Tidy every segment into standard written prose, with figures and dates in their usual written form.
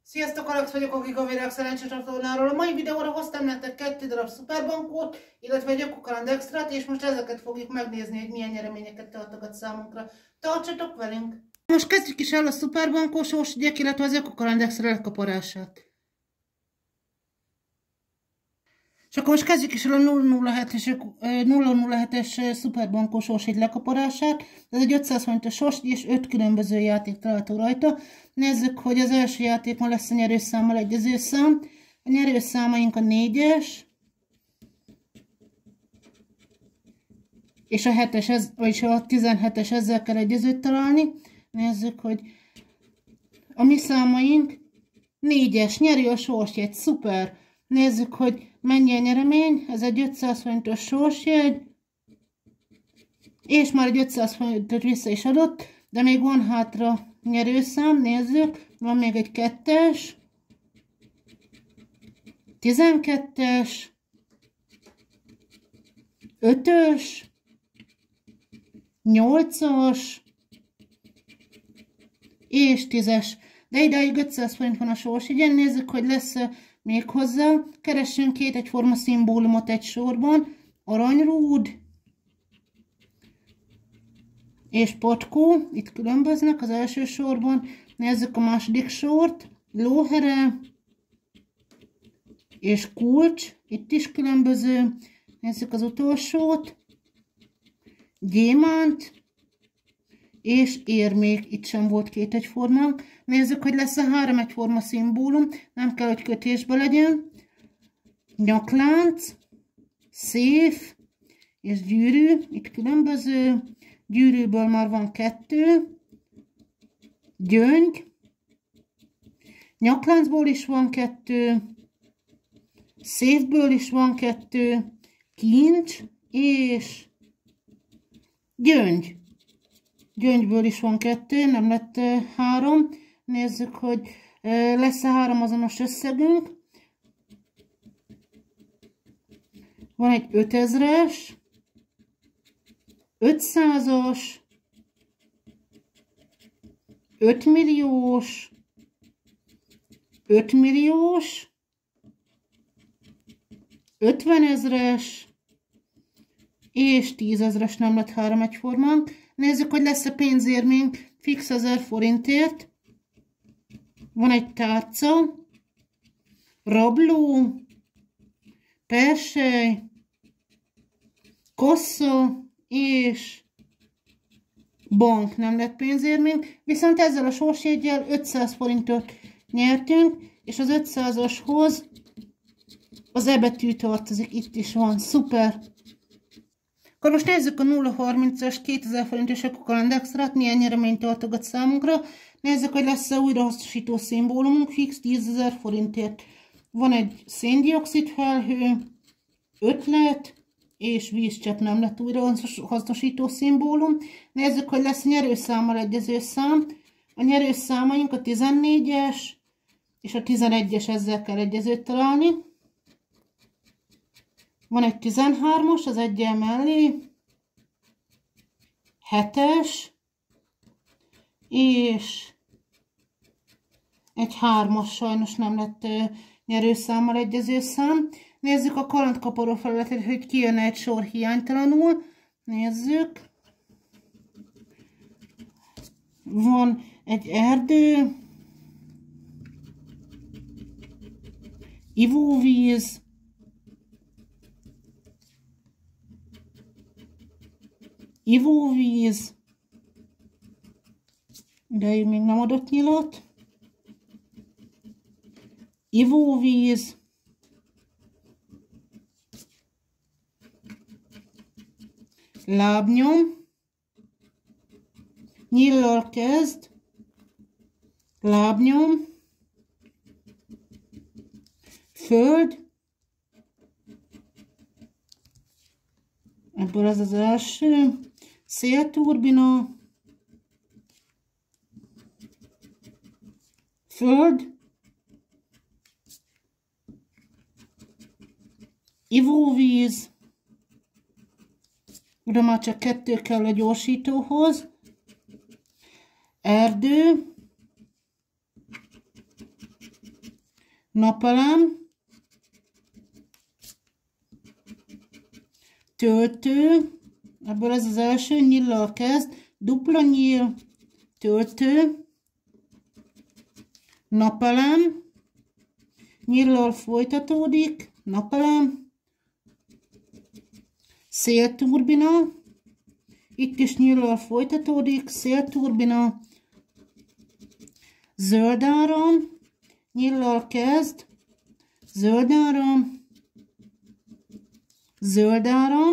Sziasztok, Alex vagyok a Gigavirág szerencsetornáról. A mai videóra hoztam nektek 2 darab szuperbankót, illetve egy ökokaland extrát, és most ezeket fogjuk megnézni, hogy milyen nyereményeket tartogat számunkra. Tartsatok velünk! Most kezdjük is el a szuperbankó sorsügyek, illetve az ökokaland extra lekaparását. És akkor most kezdjük is el a 007-es szuperbankó sorsügy lekaparását. Ez egy 500 forintos sorsügy, és 5 különböző játék található rajta. Nézzük, hogy az első játékon lesz a nyerőszámmal egyező szám. A nyerőszámaink a 4-es, és a 7-es, vagyis a 17-es, ezzel kell egyezőt találni. Nézzük, hogy a mi számaink 4-es, nyeri a sorsjegy, szuper! Nézzük, hogy mennyi a nyeremény, ez egy 500 forintos sorsjegy, és már egy 500 forintot vissza is adott, de még van hátra nyerőszám, nézzük, van még egy 2-es, 12-es, 5-ös, 8-as, és 10-es, de idáig 500 forint van a sorsjegyen, nézzük, hogy lesz még hozzá. Keressünk két egyforma szimbólumot egy sorban, aranyrúd és patkó, itt különböznek az első sorban. Nézzük a második sort, lóhere és kulcs, itt is különböző. Nézzük az utolsót, gyémánt és érmék, itt sem volt két egyformánk. Nézzük, hogy lesz a 3 egyforma szimbólum, nem kell, hogy kötésbe legyen. Nyaklánc, széf és gyűrű, itt különböző. Gyűrűből már van 2, gyöngy, nyakláncból is van 2, széfből is van 2, kincs és gyöngy. Gyöngyből is van 2, nem lett 3. Nézzük, hogy lesz-e 3 azonos összegünk. Van egy 5000-es, 500-as, 5 milliós, 5 milliós, 50 000-es, és 10 000-es, nem lett 3 egyformánk. Nézzük, hogy lesz-e pénzérménk fix 1000 forintért. Van egy tárca, rabló, persely, kassa és bank, nem lett pénzérménk. Viszont ezzel a sorsjeggyel 500 forintot nyertünk, és az 500-ashoz az E betű tartozik, itt is van, szuper! Akkor most nézzük a 030-as 2000 forintos ökokaland extrát, milyen nyereményt tartogat számunkra. Nézzük, hogy lesz-e újrahasznosító szimbólumunk, fix 10 000 forintért. Van egy széndioxid felhő, ötlet, és vízcsepp, nem lett újrahasznosító szimbólum. Nézzük, hogy lesz nyerőszámmal egyező szám. A nyerőszámaink a 14-es és a 11-es, ezzel kell egyezőt találni. Van egy 13-as, az 1-jel mellé, 7-es, és egy 3-as, sajnos nem lett nyerőszámmal egyező szám. Nézzük a kalandkaparó felületet, hogy kijön egy sor hiánytalanul. Nézzük. Van egy erdő, ivóvíz, ivóvíz, de még nem adott nyilat, ivóvíz, lábnyom, nyillal kezd, lábnyom, föld, ebből ez az első, szélturbina, föld, ivóvíz, oda már csak 2 kell a gyorsítóhoz, erdő, napelem, töltő, ebből ez az első, nyíllal kezd, dupla nyíl, töltő, napelem, nyíllal folytatódik, napelem, szélturbina, itt is nyíllal folytatódik, szélturbina, zöld áram, nyíllal kezd, zöld áram, zöld áram,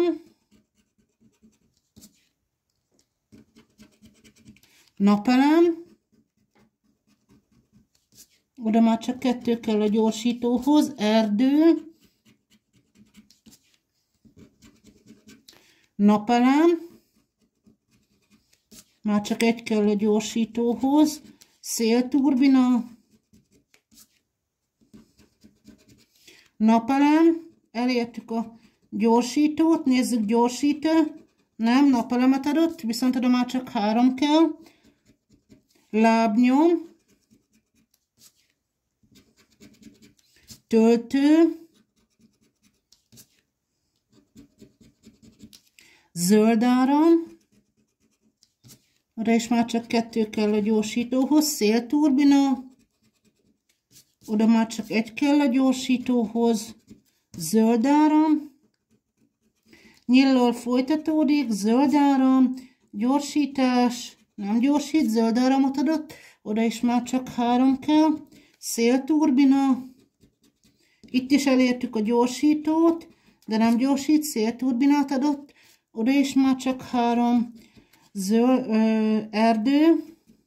napelem, oda már csak 2 kell a gyorsítóhoz, erdő, napelem, már csak 1 kell a gyorsítóhoz, szélturbina, napelem, elértük a gyorsítót, nézzük gyorsító, nem, napelemet adott, viszont oda már csak 3 kell, lábnyom, töltő, zöld áram, oda is már csak 2 kell a gyorsítóhoz, szélturbina, oda már csak 1 kell a gyorsítóhoz, zöld áram, nyíllal folytatódik, zöld áram, gyorsítás, nem gyorsít, zöld áramot adott, oda is már csak 3 kell, szélturbina, itt is elértük a gyorsítót, de nem gyorsít, szélturbinát adott, oda is már csak 3, erdő,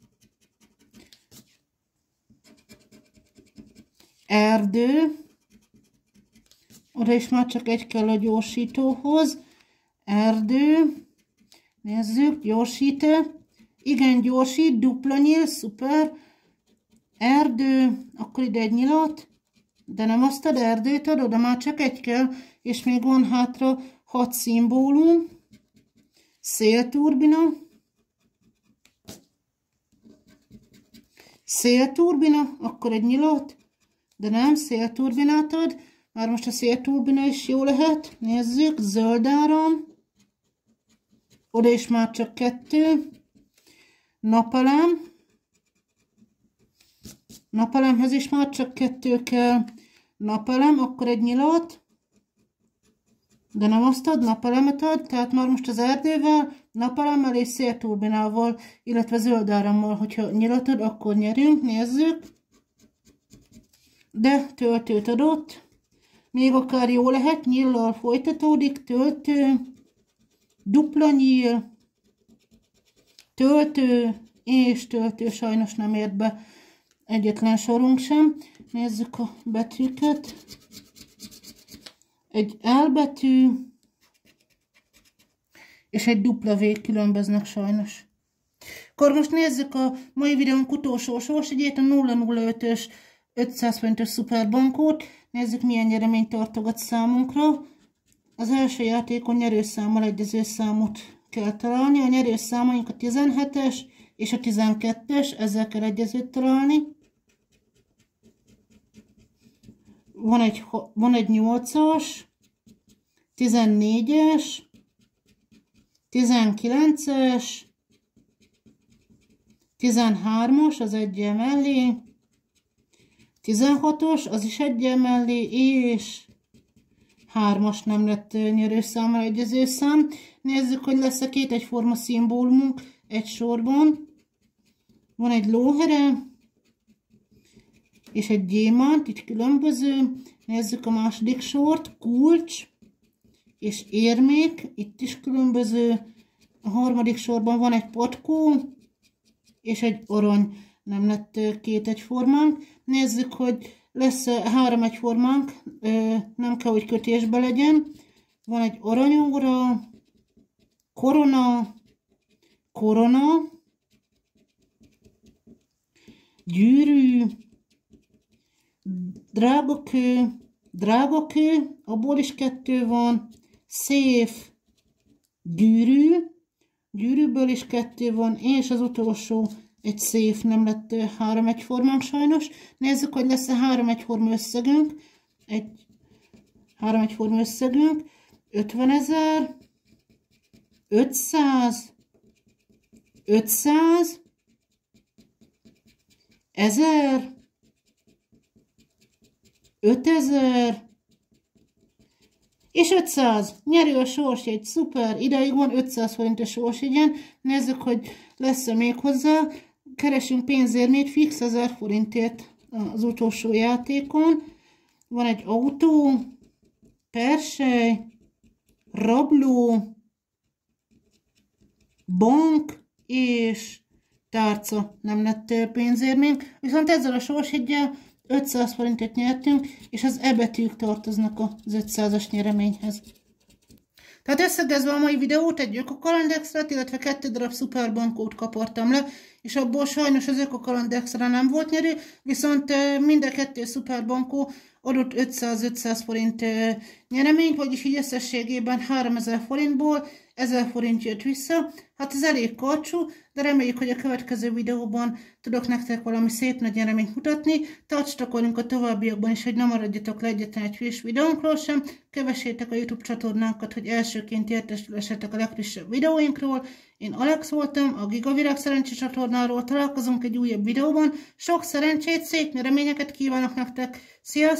erdő, oda is már csak 1 kell a gyorsítóhoz, erdő, nézzük, gyorsító, igen, gyorsít, dupla nyíl, szuper, erdő, akkor ide 1 nyilat, de nem azt ad, erdőt ad, oda már csak 1 kell, és még van hátra 6 szimbólum, szélturbina, szélturbina, akkor 1 nyilat, de nem, szélturbinát ad, már most a szélturbina is jó lehet, nézzük, zöld áram, oda is már csak 2, napelem, napelemhez is már csak 2 kell, napelem, akkor 1 nyilat, de nem azt ad, napelemet ad, tehát már most az erdővel, napelemmel és szélturbinával, illetve zöld árammal, hogyha nyilat ad, akkor nyerünk, nézzük, de töltőt adott, még akár jó lehet, nyíllal folytatódik, töltő, dupla nyíl, töltő, és töltő, sajnos nem ért be egyetlen sorunk sem. Nézzük a betűket. Egy L betű, és egy W különböznek sajnos. Akkor most nézzük a mai videónk utolsó sorsjegyét, a 005-ös 500 forintos szuperbankót. Nézzük, milyen nyereményt tartogat számunkra. Az első játékon nyerőszámmal egyező számot kell találni. A nyerőszámaink a 17-es és a 12-es, ezzel kell egyezőt találni. Van egy 8-as, 14-es, 19-es, 13-as, az egyel mellé, 16-os, az is egyel mellé, és 3-as nem lett nyerőszámmal egyező szám. Nézzük, hogy lesz-e 2 egyforma szimbólumunk egy sorban. Van egy lóhere, és egy gyémánt, így különböző. Nézzük a második sort, kulcs, és érmék, itt is különböző. A harmadik sorban van egy patkó, és egy arany, nem lett 2 egyformánk. Nézzük, hogy lesz 3 egyformánk, nem kell, hogy kötésbe legyen. Van egy aranyóra, korona, korona, gyűrű, drágakő, drágakő, abból is 2 van, széf, gyűrű, gyűrűből is 2 van, és az utolsó egy szép, nem lett 3 egyformánk sajnos. Nézzük, hogy lesz-e 3 egyforma összegünk. 3 egyforma összegünk. 50.000, 500, 500, 1000, 5000, és 500. Nyerő a sorsjegy, szuper, ideig van 500 forint a sorsjegyen. Nézzük, hogy lesz-e még hozzá. Keresünk pénzérmét, fix 1000 forintért az utolsó játékon. Van egy autó, persely, rabló, bank és tárca. Nem lett pénzérménk, viszont ezzel a sorsjeggyel 500 forintot nyertünk, és az E betűk tartoznak az 500-as nyereményhez. Tehát összegezve a mai videót, egy ökokaland extrát, illetve 2 darab szuperbankót kapartam le, és abból sajnos az ökokaland extra nem volt nyerő, viszont mind a 2 szuperbankó adott 500 forint nyereményt, vagyis így összességében 3000 forintból 1000 forint jött vissza. Hát ez elég karcsú, de reméljük, hogy a következő videóban tudok nektek valami szép nagy nyereményt mutatni. Tartsatok velünk a továbbiakban is, hogy ne maradjatok le egyetlen egy friss videónkról sem. Kövessétek a YouTube csatornánkat, hogy elsőként értesülhessetek a legfrissebb videóinkról. Én Alex voltam, a Gigavirág szerencsés csatornáról. Találkozunk egy újabb videóban. Sok szerencsét, szép nyereményeket kívánok nektek. Sziasztok!